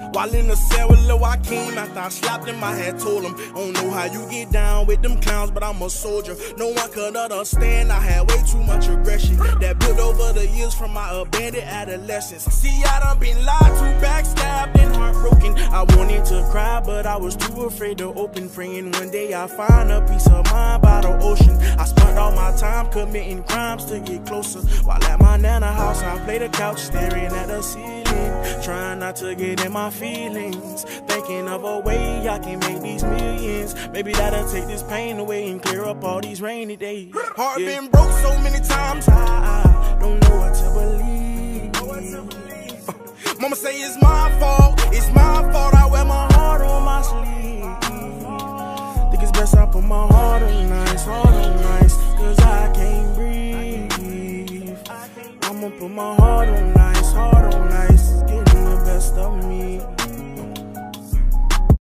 While in the cell with Lil Joaquin, after I slapped him, I had told him, I don't know how you get down with them clowns, but I'm a soldier. No one could understand, I had way too much aggression that built over the years from my abandoned adolescence. See, I done been lied to, backstabbed, and heartbroken. I wanted to cry, but I was too afraid to open. Praying one day I find a peace of mind by the ocean. I spent all my time committing crimes to get closer. While at my nana house, I play the couch, staring at the ceiling, trying not to get in my feelings, thinking of a way I can make these millions. Maybe that'll take this pain away and clear up all these rainy days. Heart been broke so many times, I don't know what to believe. Mama say it's my fault,